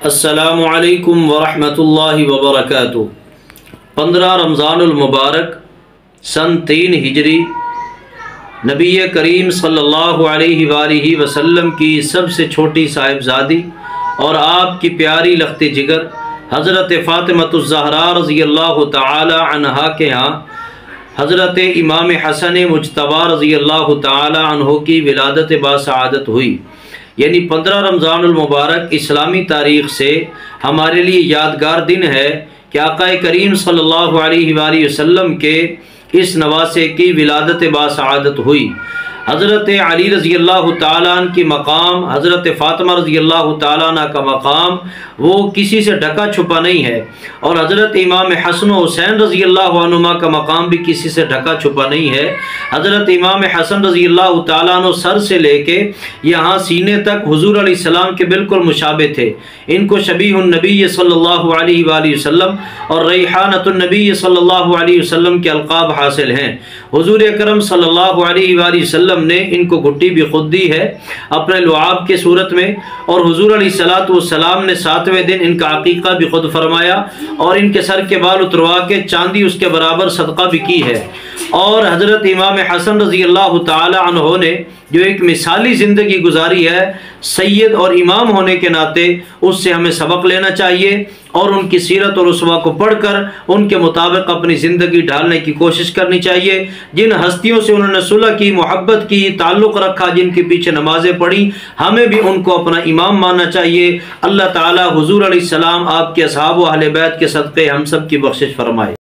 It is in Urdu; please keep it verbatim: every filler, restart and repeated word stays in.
السلام علیکم ورحمۃ اللہ وبرکاتہ۔ پندرہ رمضان المبارک سن تین ہجری نبی کریم صلی اللہ علیہ وآلہ وسلم کی سب سے چھوٹی صاحبزادی اور آپ کی پیاری لخت جگر حضرت فاطمۃ الزہراء رضی اللہ تعالی عنہا کے ہاں حضرت امام حسن مجتبی رضی اللہ تعالی عنہ کی ولادت باسعادت ہوئی۔ یعنی پندرہ رمضان المبارک اسلامی تاریخ سے ہمارے لیے یادگار دن ہے کہ آقا کریم صلی اللہ علیہ وآلہ وسلم کے اس نواسے کی ولادت باسعادت ہوئی۔ حضرت علی رضی اللہ تعالیٰ عنہ کی مقام، حضرت فاطمہ رضی اللہ تعالیٰ عنہ کا مقام وہ کسی سے ڈھکا چھپا نہیں ہے، اور حضرت امام حسن و حسین رضی اللہ عنہما کا مقام بھی کسی سے ڈھکا چھپا نہیں ہے۔ حضرت امام حسن رضی اللہ تعالیٰ عنہ سر سے لے کے یہاں سینے تک حضور علیہ السلام کے بالکل مشابہ تھے۔ ان کو شبیہ النبی صلی اللہ علیہ وآلہ وسلم اور ریحانۃ النبی صلی اللہ علیہ وسلم کے القاب حاصل ہیں۔ حضور اکرم صلی اللہ علیہ وآلہ وسلم نے ان کو گھٹی بھی خود دی ہے اپنے لعاب کے صورت میں، اور حضور علیہ الصلوۃ والسلام نے ساتویں دن ان کا عقیقہ بھی خود فرمایا اور ان کے سر کے بال اتروا کے چاندی اس کے برابر صدقہ بھی کی ہے۔ اور حضرت امام حسن رضی اللہ تعالی عنہ نے جو ایک مثالی زندگی گزاری ہے، سید اور امام ہونے کے ناطے اس سے ہمیں سبق لینا چاہیے اور ان کی سیرت اور اسوہ کو پڑھ کر ان کے مطابق اپنی زندگی ڈھالنے کی کوشش کرنی چاہیے۔ جن ہستیوں سے انہوں نے صلح کی، محبت کی، تعلق رکھا، جن کے پیچھے نمازیں پڑھی، ہمیں بھی ان کو اپنا امام ماننا چاہیے۔ اللہ تعالی حضور علیہ السلام، آپ کے اصحاب و اہل بیت کے صدقے ہم سب کی بخشش فرمائے۔